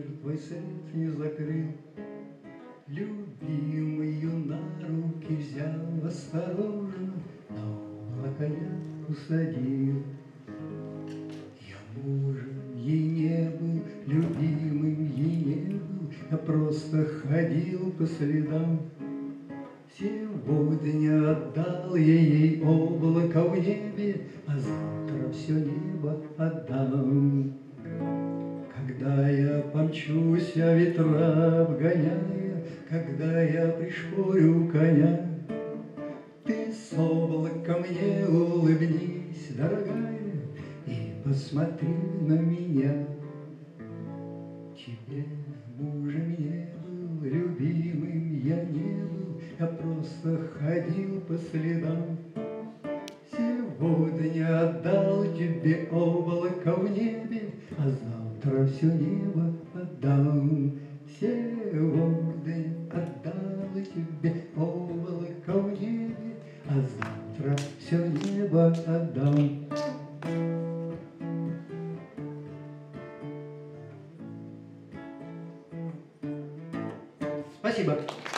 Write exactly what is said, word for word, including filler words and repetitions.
твой след не закрыл. Любимую на руки взял осторожно, на облако я усадил. Я мужем ей не был, любимым ей не был, я просто ходил по следам. Сегодня отдал я ей облако в небе, а завтра все небо отдам. Когда я помчусь, а ветра обгоняя, когда я пришпорю коня, ты с облаком мне улыбнись, дорогая, и посмотри на меня. Тебе мужем не был, любимым я не был, я просто ходил по следам. Сегодня отдал тебе облако в небе, а завтра все небо отдам. Сегодня отдал тебе облако в небе, а завтра все небо отдам. Спасибо.